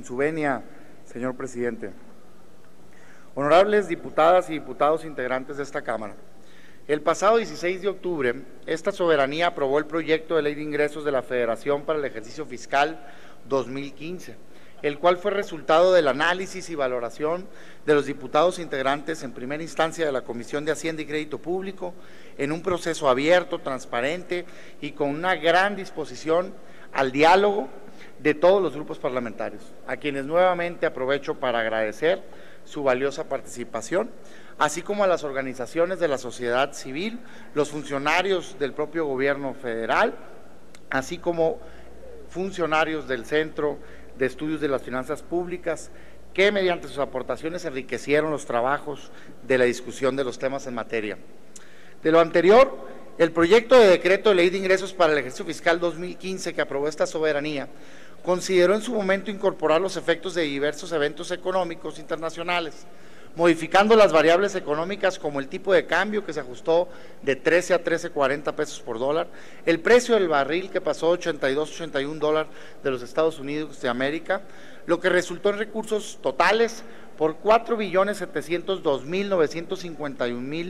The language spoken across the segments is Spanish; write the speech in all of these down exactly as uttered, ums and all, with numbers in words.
su venia, señor presidente. Honorables diputadas y diputados integrantes de esta Cámara, el pasado dieciséis de octubre, esta soberanía aprobó el proyecto de Ley de Ingresos de la Federación para el ejercicio fiscal dos mil quince, el cual fue resultado del análisis y valoración de los diputados integrantes en primera instancia de la Comisión de Hacienda y Crédito Público, en un proceso abierto, transparente y con una gran disposición al diálogo de todos los grupos parlamentarios, a quienes nuevamente aprovecho para agradecer su valiosa participación, así como a las organizaciones de la sociedad civil, los funcionarios del propio gobierno federal, así como funcionarios del Centro de Estudios de las Finanzas Públicas, que mediante sus aportaciones enriquecieron los trabajos de la discusión de los temas en materia. De lo anterior, el proyecto de decreto de Ley de Ingresos para el ejercicio fiscal dos mil quince que aprobó esta soberanía consideró en su momento incorporar los efectos de diversos eventos económicos internacionales, modificando las variables económicas como el tipo de cambio que se ajustó de trece a trece cuarenta pesos por dólar, el precio del barril que pasó ochenta y dos, ochenta y uno dólares de los Estados Unidos de América, lo que resultó en recursos totales por cuatro billones setecientos dos mil novecientos cincuenta y un mil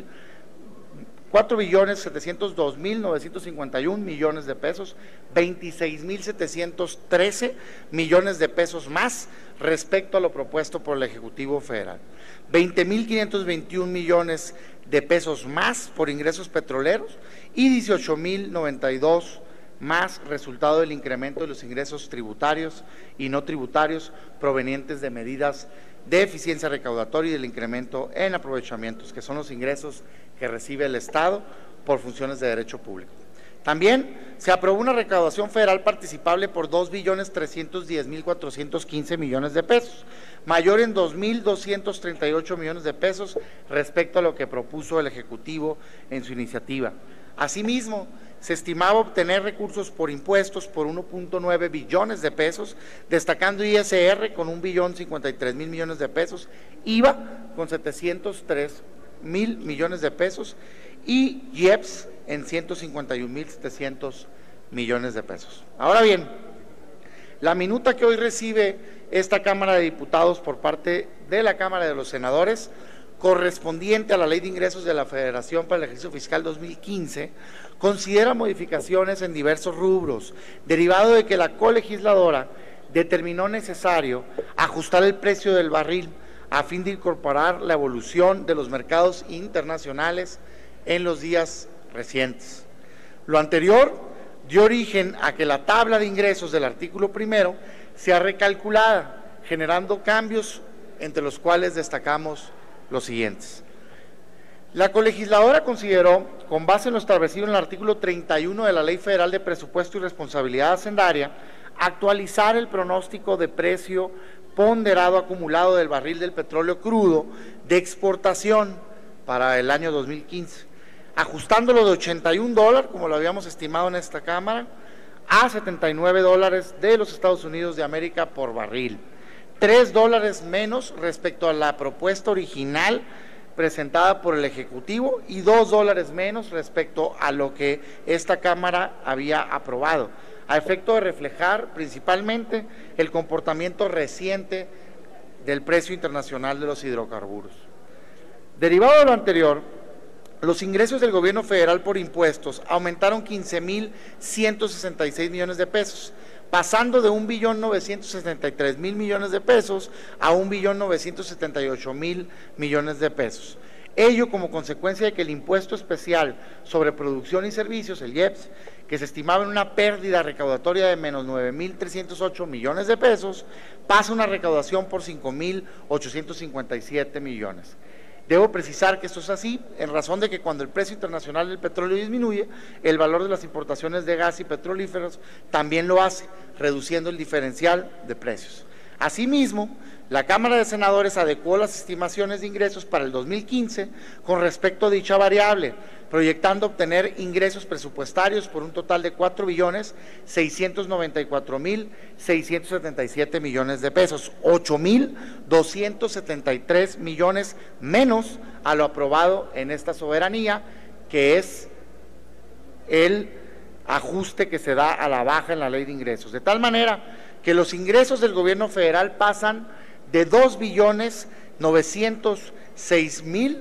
cuatro billones setecientos dos mil novecientos cincuenta y un millones de pesos, veintiséis mil setecientos trece millones de pesos más respecto a lo propuesto por el Ejecutivo Federal, veinte mil quinientos veintiún millones de pesos más por ingresos petroleros y dieciocho mil noventa y dos más resultado del incremento de los ingresos tributarios y no tributarios provenientes de medidas de eficiencia recaudatoria y del incremento en aprovechamientos, que son los ingresos que recibe el Estado por funciones de derecho público. También se aprobó una recaudación federal participable por dos billones trescientos diez mil cuatrocientos quince millones de pesos, mayor en dos mil doscientos treinta y ocho millones de pesos respecto a lo que propuso el Ejecutivo en su iniciativa. Asimismo, se estimaba obtener recursos por impuestos por uno punto nueve billones de pesos, destacando I S R con un billón cincuenta y tres mil millones de pesos, I V A con setecientos tres mil millones de pesos y I E P S en ciento cincuenta y un mil setecientos millones de pesos. Ahora bien, la minuta que hoy recibe esta Cámara de Diputados por parte de la Cámara de los Senadores, correspondiente a la Ley de Ingresos de la Federación para el ejercicio fiscal dos mil quince, considera modificaciones en diversos rubros, derivado de que la colegisladora determinó necesario ajustar el precio del barril a fin de incorporar la evolución de los mercados internacionales en los días recientes. Lo anterior dio origen a que la tabla de ingresos del artículo primero sea recalculada, generando cambios entre los cuales destacamos los siguientes. La colegisladora consideró, con base en lo establecido en el artículo treinta y uno de la Ley Federal de Presupuesto y Responsabilidad Hacendaria, actualizar el pronóstico de precio ponderado acumulado del barril del petróleo crudo de exportación para el año dos mil quince, ajustándolo de ochenta y un dólares, como lo habíamos estimado en esta Cámara, a setenta y nueve dólares de los Estados Unidos de América por barril, tres dólares menos respecto a la propuesta original presentada por el Ejecutivo y dos dólares menos respecto a lo que esta Cámara había aprobado, a efecto de reflejar principalmente el comportamiento reciente del precio internacional de los hidrocarburos. Derivado de lo anterior, los ingresos del gobierno federal por impuestos aumentaron quince mil ciento sesenta y seis millones de pesos, pasando de un billón novecientos setenta y tres mil millones de pesos a un billón novecientos setenta y ocho mil millones de pesos. Ello como consecuencia de que el impuesto especial sobre producción y servicios, el I E P S, que se estimaba en una pérdida recaudatoria de menos nueve mil trescientos ocho millones de pesos, pasa a una recaudación por cinco mil ochocientos cincuenta y siete millones. Debo precisar que esto es así en razón de que cuando el precio internacional del petróleo disminuye, el valor de las importaciones de gas y petrolíferos también lo hace, reduciendo el diferencial de precios. Asimismo, la Cámara de Senadores adecuó las estimaciones de ingresos para el dos mil quince con respecto a dicha variable, proyectando obtener ingresos presupuestarios por un total de cuatro billones seiscientos noventa y cuatro mil seiscientos setenta y siete millones de pesos, ocho mil doscientos setenta y tres millones menos a lo aprobado en esta soberanía, que es el ajuste que se da a la baja en la Ley de Ingresos, de tal manera que los ingresos del gobierno federal pasan de dos billones novecientos seis mil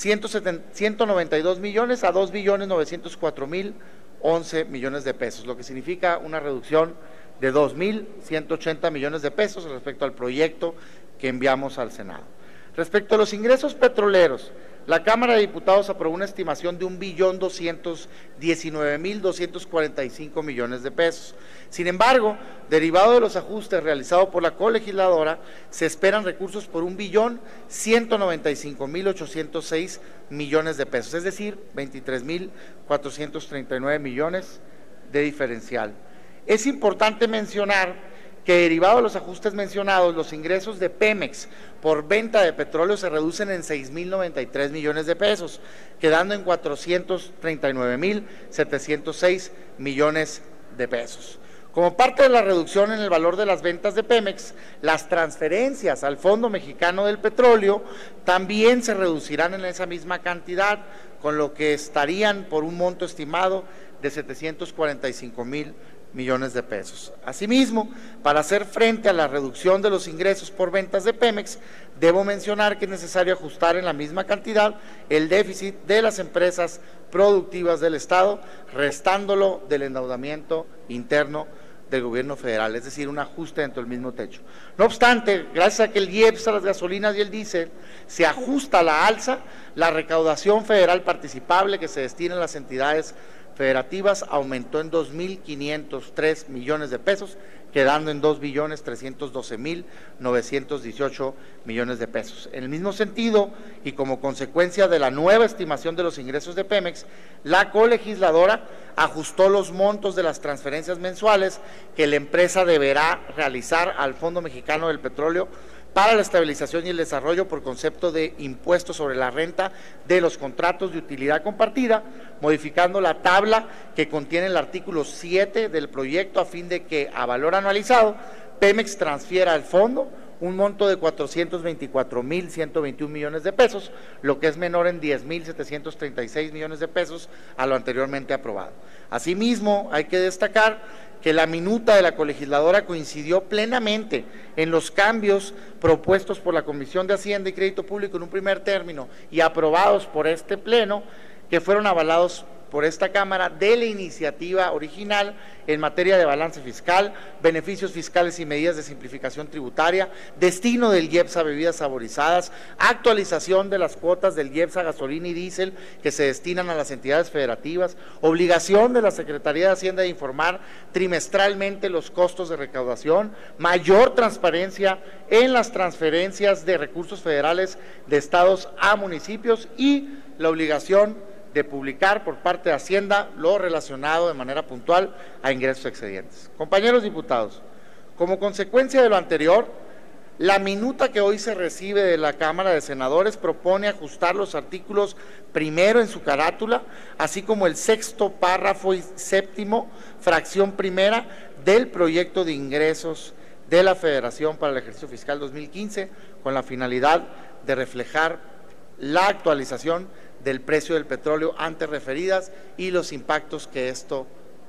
ciento noventa y dos millones a dos billones novecientos cuatro mil once millones de pesos, lo que significa una reducción de dos mil ciento ochenta millones de pesos respecto al proyecto que enviamos al Senado. Respecto a los ingresos petroleros, la Cámara de Diputados aprobó una estimación de un billón doscientos diecinueve mil doscientos cuarenta y cinco millones de pesos. Sin embargo, derivado de los ajustes realizados por la colegisladora, se esperan recursos por un billón ciento noventa y cinco mil ochocientos seis millones de pesos, es decir, veintitrés mil cuatrocientos treinta y nueve millones de diferencial. Es importante mencionar que derivado de los ajustes mencionados, los ingresos de Pemex por venta de petróleo se reducen en seis mil noventa y tres millones de pesos, quedando en cuatrocientos treinta y nueve mil setecientos seis millones de pesos. Como parte de la reducción en el valor de las ventas de Pemex, las transferencias al Fondo Mexicano del Petróleo también se reducirán en esa misma cantidad, con lo que estarían por un monto estimado de setecientos cuarenta y cinco mil millones de pesos. Asimismo, para hacer frente a la reducción de los ingresos por ventas de Pemex, debo mencionar que es necesario ajustar en la misma cantidad el déficit de las empresas productivas del Estado, restándolo del endeudamiento interno del gobierno federal, es decir, un ajuste dentro del mismo techo. No obstante, gracias a que el I E P S, las gasolinas y el diésel se ajusta a la alza, la recaudación federal participable que se destina a las entidades federativas aumentó en dos mil quinientos tres millones de pesos, quedando en dos billones trescientos doce mil novecientos dieciocho millones de pesos. En el mismo sentido, y como consecuencia de la nueva estimación de los ingresos de Pemex, la colegisladora ajustó los montos de las transferencias mensuales que la empresa deberá realizar al Fondo Mexicano del Petróleo para la estabilización y el desarrollo por concepto de impuesto sobre la renta de los contratos de utilidad compartida, modificando la tabla que contiene el artículo siete del proyecto a fin de que, a valor anualizado, Pemex transfiera al fondo un monto de cuatrocientos veinticuatro mil ciento veintiún millones de pesos, lo que es menor en diez mil setecientos treinta y seis millones de pesos a lo anteriormente aprobado. Asimismo, hay que destacar que la minuta de la colegisladora coincidió plenamente en los cambios propuestos por la Comisión de Hacienda y Crédito Público en un primer término y aprobados por este Pleno, que fueron avalados por esta Cámara de la iniciativa original en materia de balance fiscal, beneficios fiscales y medidas de simplificación tributaria, destino del I E P S a bebidas saborizadas, actualización de las cuotas del I E P S a gasolina y diésel que se destinan a las entidades federativas, obligación de la Secretaría de Hacienda de informar trimestralmente los costos de recaudación, mayor transparencia en las transferencias de recursos federales de estados a municipios y la obligación de publicar por parte de Hacienda lo relacionado de manera puntual a ingresos excedentes. Compañeros diputados, como consecuencia de lo anterior, la minuta que hoy se recibe de la Cámara de Senadores propone ajustar los artículos primero en su carátula, así como el sexto párrafo y séptimo, fracción primera del proyecto de ingresos de la Federación para el ejercicio fiscal dos mil quince, con la finalidad de reflejar la actualización del precio del petróleo antes referidas y los impactos que esto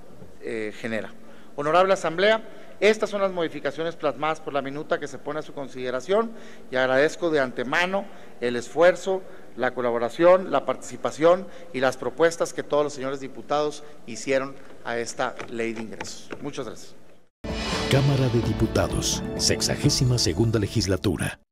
eh, genera. Honorable Asamblea, estas son las modificaciones plasmadas por la minuta que se pone a su consideración y agradezco de antemano el esfuerzo, la colaboración, la participación y las propuestas que todos los señores diputados hicieron a esta ley de ingresos. Muchas gracias. Cámara de Diputados, sexagésima segunda legislatura.